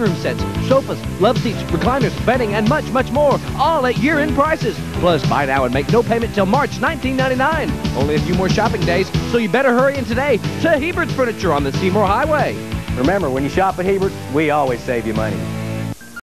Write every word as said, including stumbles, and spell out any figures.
room sets, sofas, love seats, recliners, bedding, and much, much more, all at year-end prices. Plus, buy now and make no payment till March nineteen ninety-nine. Only a few more shopping days, so you better hurry in today to Hebert's Furniture on the Seymour Highway. Remember, when you shop at Hebert, we always save you money.